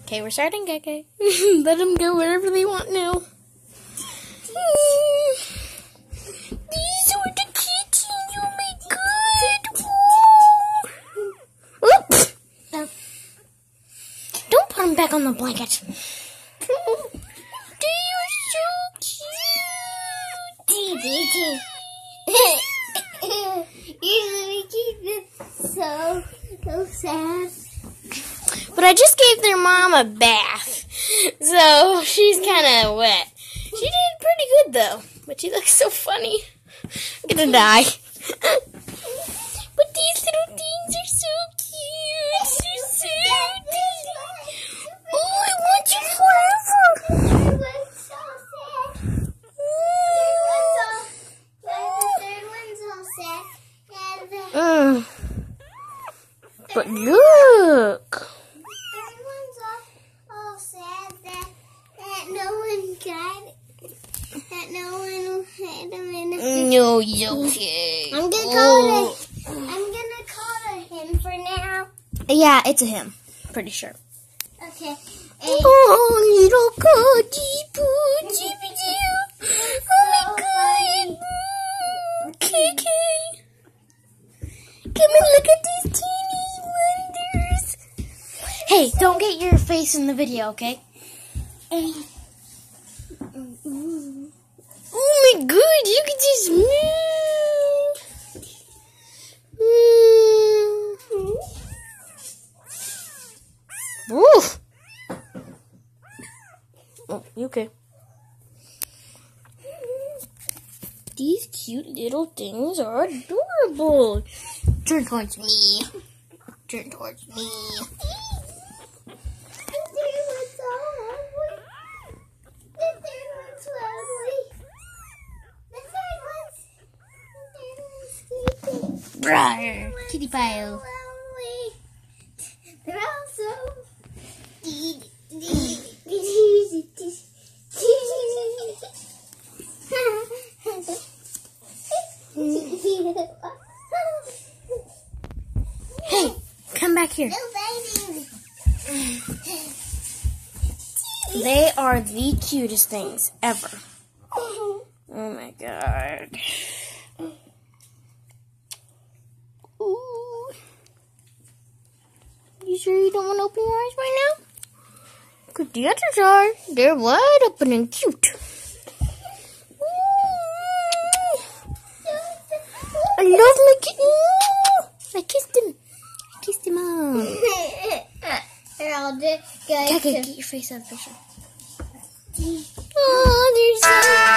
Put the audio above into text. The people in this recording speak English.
Okay, we're starting, KK. Let them go wherever they want now. These are the kittens. Oh my god. Oops. Don't put them back on the blanket. They are so cute. You keep it so sad. But I just gave their mom a bath, so she's kind of wet. She did pretty good though, but she looks so funny. I'm gonna die. But these little things are so cute. They're so cute. Oh, I want you forever. It was so sad. The third one's all sad. But look. The third one's all sad that no one got it. That no one had him in the No, it's okay. I'm gonna call him for now. Yeah, it's a him. Pretty sure. Okay. Oh, little Cody Poo, Chippy Doo. Oh my god. KK. Come and look at these teeny wonders. Hey, don't get your face in the video, okay? Oh my god, look at this move. Oof. Oh, you okay? These cute little things are adorable. Turn towards me. Turn towards me. Brr, kitty pile. They're all so Hey, come back here. They are the cutest things ever. Oh my god. Ooh. You sure you don't want to open your eyes right now? Because the others are. They're wide open and cute. I love my kitten. I kissed him. I kissed him out. Okay, get your face out of the picture. Oh, they're so